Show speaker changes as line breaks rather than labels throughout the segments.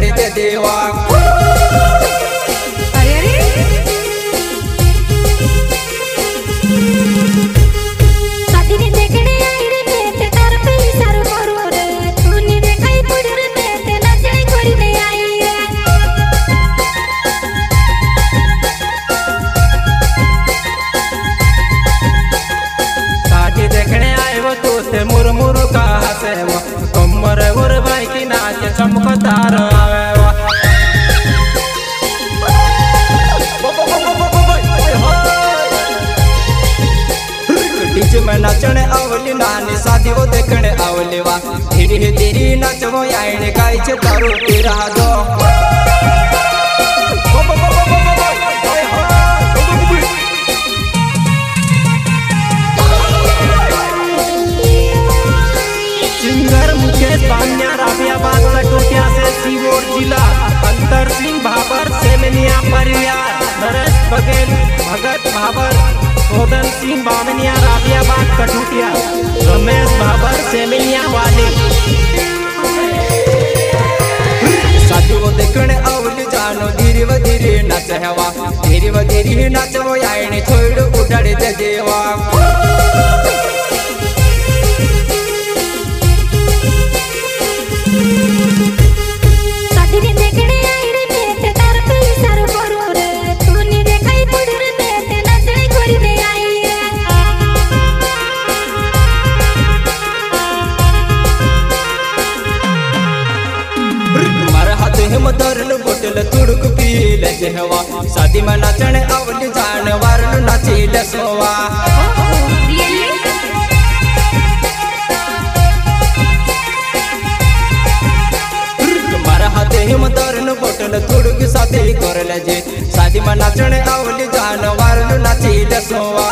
उड़ाड़ी दे देवा। मुरमुरु का हसे कमर और भाई की नाच चमकदार आवे डीजे में नाचने आवली नानी शादी वो देखने आवली वा धीरे धीरे नाचवो आईने गाय छे दारू पीरा दो। राबियाबाद कटोटिया से सीहोर जिला अंतर सिंह भाबर सेमनिया परिवार नरेश बघेल भगत भाबर सोदन सिंह बामनिया राबियाबाद कटोटिया रमेश भाबर सेमनिया वाले शादी वो देखने आवली जानो धीरे व धीरे नाचवा धीरे व धीरे नाचवो आईने छोड़ उड़ाड़ी दे देवा। मदरन बोतल तुड़क पी ले जहवा शादी में नाचने आवली जानवर नाची लसवा। मारा हाथे मदरन बोतल तुड़क शादी कर ले जे शादी में नाचने आवली जानवर नाची लसवा।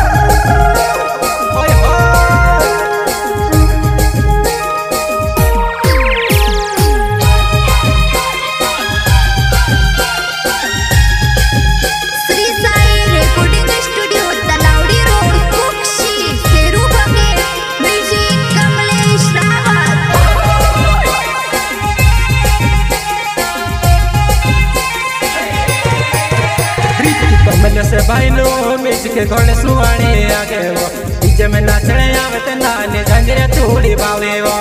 से भाई नो मिच के घोड़े सुहाने आगे वो डीजे में नाचने आवे ते नाने झंझरे थोड़ी बावे वो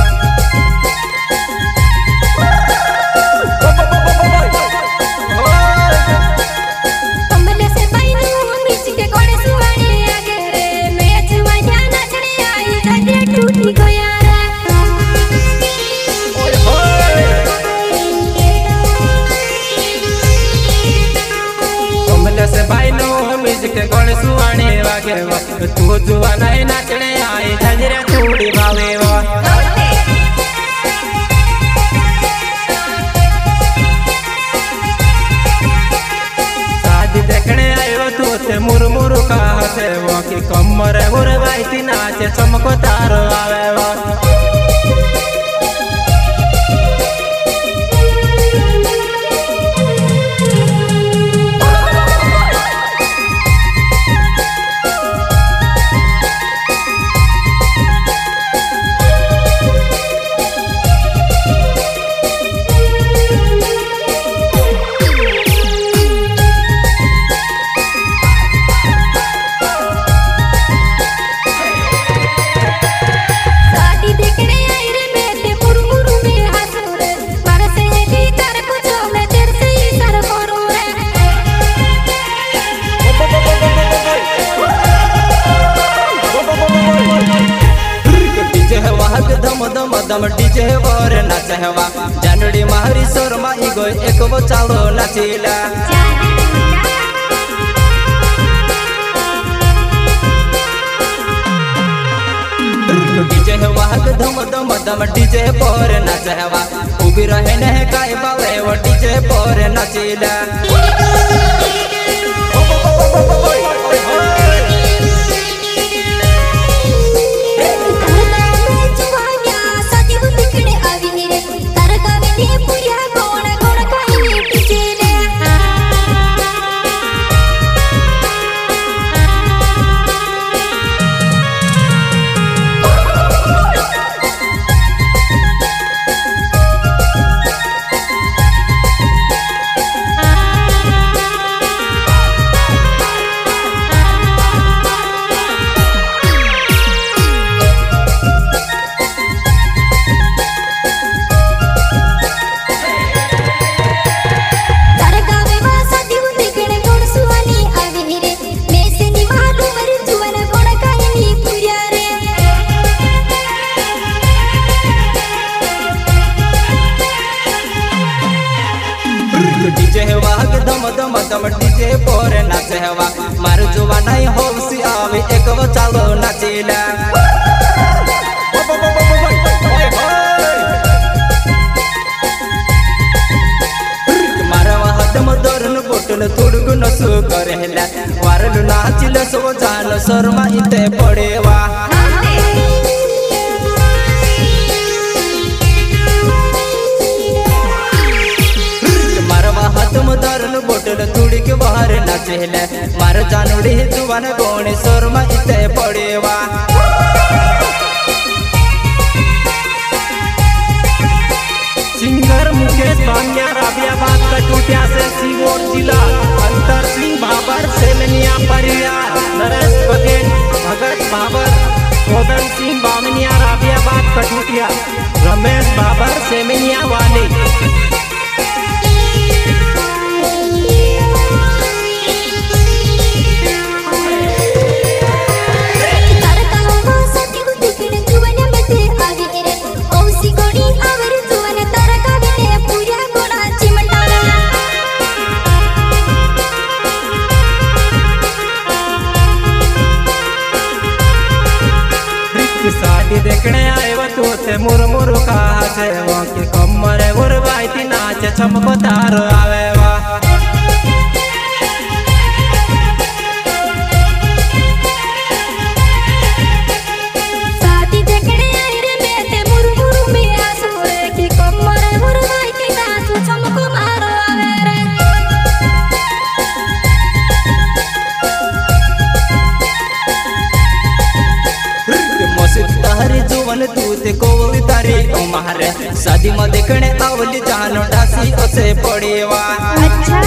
कमले से भाई नो मिच के घोड़े सुहाने आगे रे मैं जुआ जा नाचने आई झंझरे टूटी गया से भाई नो के गण सुहाने वागे तू जुआ नहीं नाचने आई झंझरे थोड़ी बावे वो शादी देखने आयो तू ते मुरमुरु का हसे वो कि कमर और भाई की नाच चमको तारो आवे वो। दम डीजे वर नाचहवा जानड़ी मारी शर्मा इगो एक वो चालो नाचिला डीजे वाहक धम धम दम डीजे पर नाचहवा उभी रहे न काय बावे वो डीजे पर नाचिला।
हरदम डीजे पर नाचेवा मार जुवा नहीं होसी आवे एक वो चालो नाचेला मारवा हदम दरन बोटल थोडगु नसु करेला वारलु नाचिल सो जान शर्मा इते पडेवा दरन बोटल तुड़ी के बाहर नाचेले मार जानुड़ी जुवान गोणी शर्मा इते पड़ेवा
सिंगर मुकेश बानिया राबियाबाद कटोटिया से सीहोर जिला अंतर सिंह भाबर सेमनिया परिवार नरेश बघेल भगत भाबर सोदन सिंह बामनिया राबियाबाद कटोटिया रमेश भाबर सेमनिया वाले शादी देखने आए वो तो से मुरमुर कहा से वो की कमर उरवाई थी नाच चमको तारो आवे वा
शादी देखने आए रे मेरे मुरमुर में आसू रे की कमर उरवाई थी नाच चमको मारो आवे रे
तारी जुवन तूते कोवली तारी उमार शादी में देखने आवली जानो डासी उसे पड़ेवा
अच्छा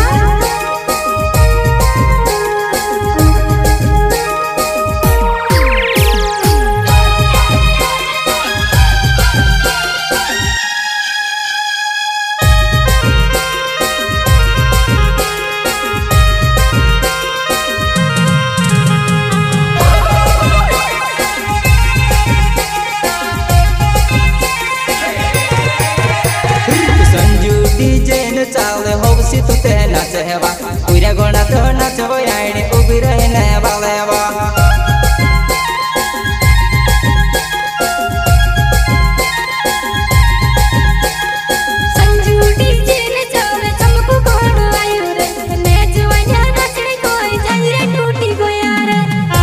चाले होसी तू ते नाचेवा पूरा गोना तो नाचबो आईने उबी रहने वालेवा
संजू डीजे ने चाले चमको कोडो आयो रे ने जुवाया नाचने कोई जंगरे टूटी गया रे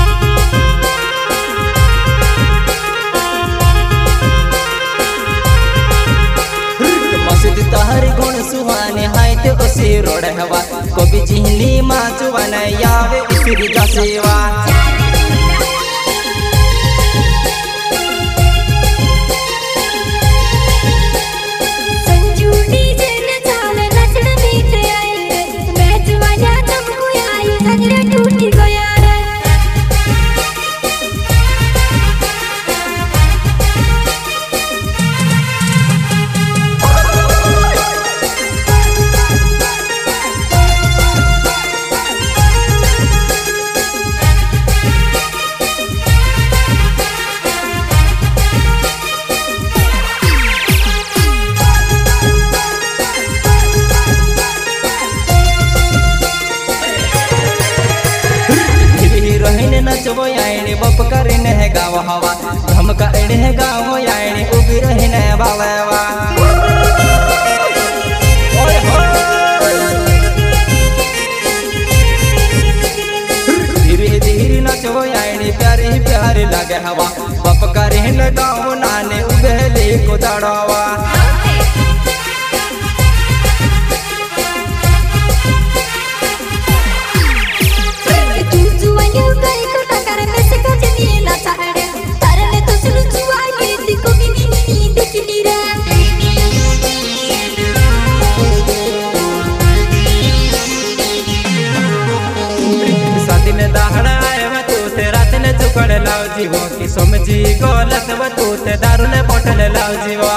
मस्जिद तारी गुण सुहाने हाय ते बसी रोड हवा कभी चिहली माँ जुवान यावे इसरी जासेवा
संजू डीजे ने चाले नाचने मीठे आए रे मैं जुवाया चमको आयो जंगरे टूटी गया रे
नचबो आईने बप करने है गाँव हवा धमका एने है गाँव आईने उबी रहने वालेवा धीरे धीरे नचबो आईने प्यारे प्यारे लगे हवा बप करने गाँव नाने उबेले को दड़ावा लाओ जीवो की समझी गलत बतूते दारू ने बोतल लाओ जीवा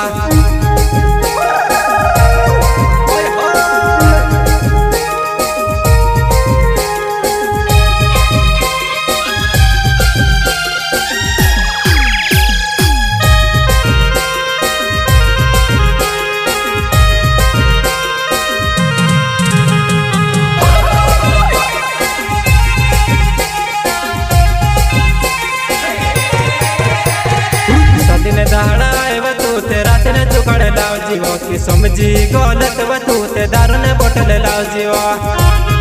दिन दहड़ाए वतू ते रात ने चुकड़ लाओ जीवो की समझी गलत वतू ते दारू ने बोतल लाओ जीवो।